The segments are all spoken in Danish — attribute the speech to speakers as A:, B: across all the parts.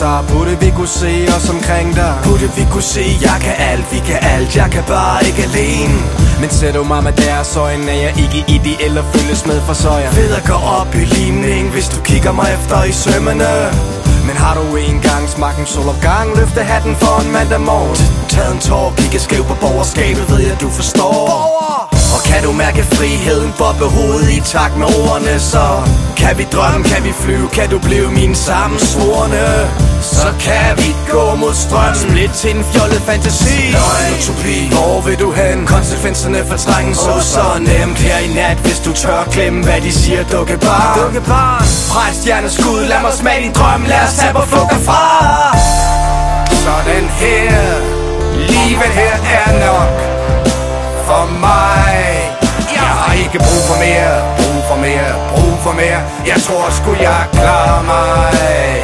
A: dig. Burde vi kunne se os omkring dig?
B: Burde vi kunne se, jeg kan alt, vi kan alt, jeg kan bare ikke alene.
A: Men ser du mig med deres øjne, er jeg ikke ideel at følges med for så jeg
B: ved at gå op i limning, hvis du kigger mig efter i sømmene.
A: Men har du engang smagt en solopgang? Løfte hatten for en mandag morgen.
B: Taget en tår, kigge skæv på borgerskabet, ved jeg du forstår. Og kan du mærke friheden boble hovedet i takt med ordene? Så kan vi drømme, kan vi flyve, kan du blive mine sammensvorne? Så kan vi gå mod strøm, split til en fjollet fantasi. Løgn, utopi, hvor vil du hen? Konsekvenserne fortrænges så nemt her i nat, hvis du tør glemme, hvad de siger, dukkebarn. Præstjerneskud, lad mig smage din drøm, lad os tage på flugt herfra. Sådan her, livet her er nok for mig. Jeg har ikke brug for mere, brug for mere. Jeg tror sgu jeg klarer mig.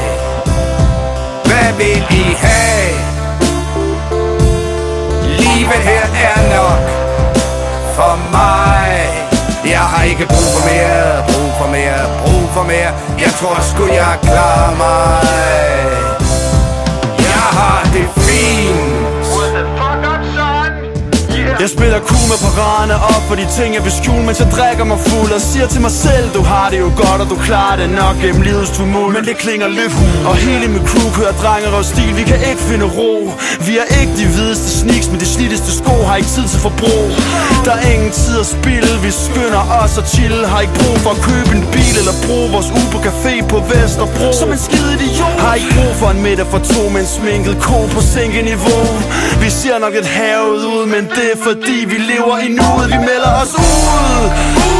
B: Hvad vil I have? Livet her er nok for mig. Jeg har ikke brug for mere, brug for mere. Jeg tror sgu jeg klarer mig. Jeg har det fint.
C: Jeg spiller cool med paraderne op for de ting jeg vil skjule, mens jeg drikker mig fuld og siger til mig selv, du har det jo godt og du klarer det nok gennem livets tumult. Men det klinger lidt hul, og hele mit crew kører drengerøvstil. Vi kan ikke finde ro. Vi er ikke de hvideste sneaks, men de slidteste sko har ikke tid til forbrug. Der er ingen tid at spille, vi skynder os at chille. Har ikke brug for at købe en bil eller bruge vores uge på café på Vesterbro som en skide idiot. Har ikke brug for en middag for to med en sminket ko på sænkeniveau. Vi ser nok lidt havet ud, men det er fordi vi lever i nuet. Vi melder os ud.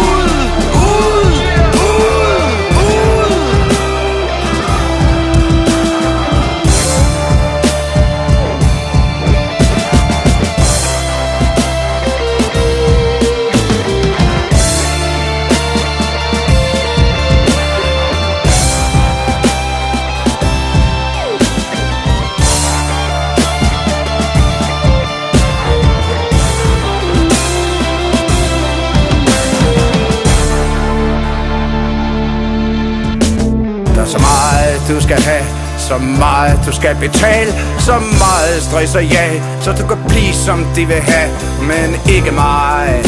B: Så meget du skal have, så meget du skal betale, så meget stress og ja, så du kan blive som de vil have, men ikke mig.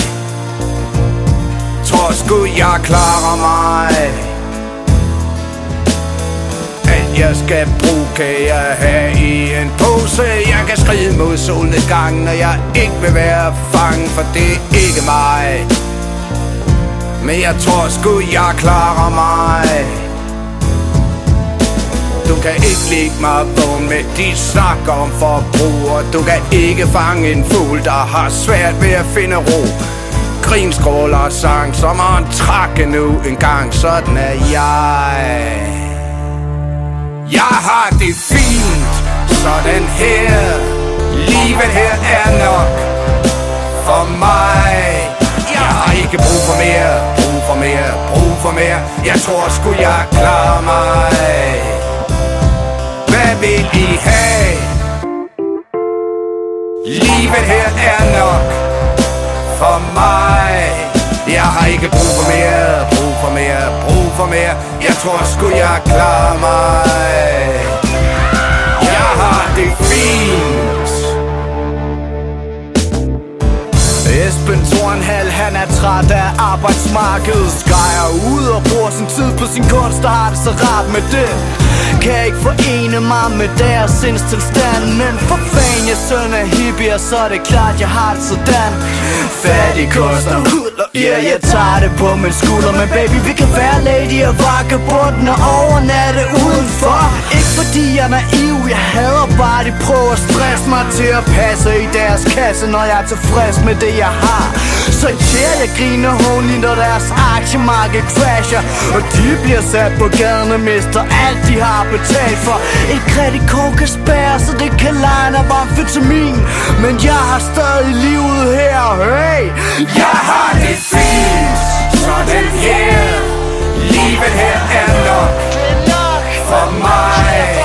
B: Tror sgu jeg klarer mig. Alt jeg skal bruge kan jeg have i en pose. Jeg kan skride mod solnedgangen, når jeg ikke vil være fangen, for det er ikke mig. Men jeg tror sgu jeg klarer mig. Du kan ikke lægge mig vågen med de snakker om forbrug, og du kan ikke fange en fugl, der har svært ved at finde ro. Grin, skrål og sang, sommeren trak endnu en gang, sådan er jeg. Jeg har det fint, sådan her. Livet her er nok for mig. Jeg har ikke brug for mere, brug for mere. Jeg tror sgu jeg klarer mig. Hvad vil I have? Livet her er nok for mig. Jeg har ikke brug for mere, brug for mere. Jeg tror sgu jeg klarer mig. Jeg har det fint. Esben Tornhal, han er træt af arbejdsmarkedet. Skrejer ud og bruger sin tid på sin kunst, og har det så rart med det. Kan ikke forene mig med deres sindstilstand, men for fanden, jeg søn af hippier, så er det klart, jeg har det sådan. Fattig koster hud, ja, jeg tager det på min skulder. Men baby, vi kan være lady og vagabunden og overnatte udenfor. Ikke fordi jeg er naiv, jeg hader bare, de prøver at stresse mig til at passe i deres kasse, når jeg er tilfreds med det, jeg har. Så jeg griner honligt, når deres aktiemarked crasher, og de bliver sat på gaden og mister alt, de har betalt for. Et kreditkort kan spærre, så det kan lege af amfetamin, men jeg har stadig livet her, hey. Jeg har det fint, sådan her. Livet her er nok for mig.